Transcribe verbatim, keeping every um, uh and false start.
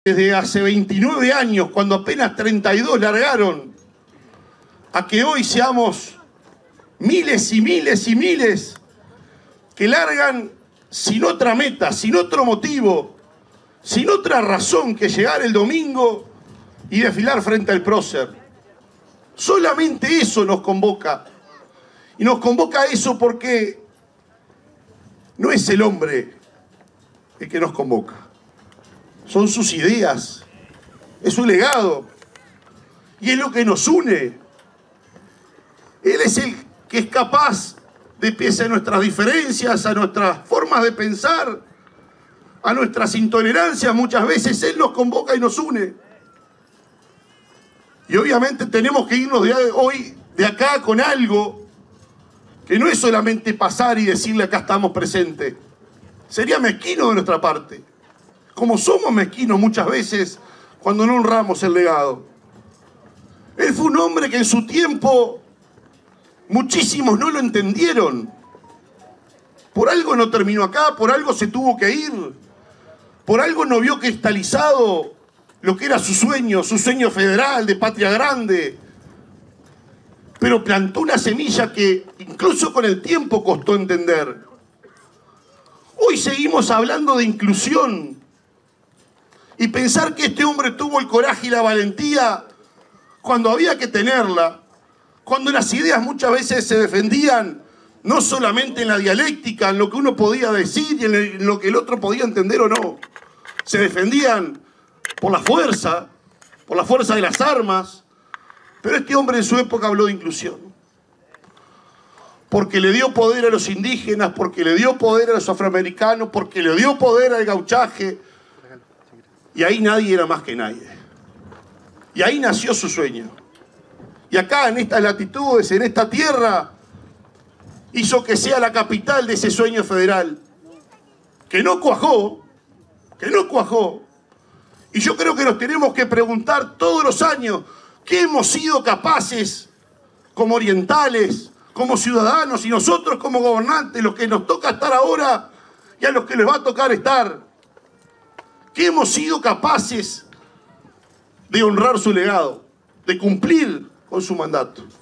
desde hace veintinueve años, cuando apenas treinta y dos largaron, a que hoy seamos miles y miles y miles que largan sin otra meta, sin otro motivo, sin otra razón que llegar el domingo y desfilar frente al prócer. Solamente eso nos convoca. Y nos convoca eso porque no es el hombre el que nos convoca. Son sus ideas, es su legado. Y es lo que nos une. Él es el que es capaz de, pese a nuestras diferencias, a nuestras formas de pensar, a nuestras intolerancias, muchas veces Él nos convoca y nos une. Y obviamente tenemos que irnos de hoy, de acá, con algo que no es solamente pasar y decirle acá estamos presentes. Sería mezquino de nuestra parte. Como somos mezquinos muchas veces cuando no honramos el legado. Él fue un hombre que en su tiempo muchísimos no lo entendieron. Por algo no terminó acá, por algo se tuvo que ir. Por algo no vio cristalizado lo que era su sueño, su sueño federal de patria grande. Pero plantó una semilla que incluso con el tiempo costó entender. Hoy seguimos hablando de inclusión. Y pensar que este hombre tuvo el coraje y la valentía cuando había que tenerla, cuando las ideas muchas veces se defendían no solamente en la dialéctica, en lo que uno podía decir y en lo que el otro podía entender o no. Se defendían por la fuerza, por la fuerza de las armas. Pero este hombre en su época habló de inclusión. Porque le dio poder a los indígenas, porque le dio poder a los afroamericanos, porque le dio poder al gauchaje. Y ahí nadie era más que nadie. Y ahí nació su sueño. Y acá, en estas latitudes, en esta tierra, hizo que sea la capital de ese sueño federal. Que no cuajó, que no cuajó. Y yo creo que nos tenemos que preguntar todos los años qué hemos sido capaces como orientales, como ciudadanos y nosotros como gobernantes, los que nos toca estar ahora y a los que les va a tocar estar. ¿Qué hemos sido capaces de honrar su legado, de cumplir con su mandato?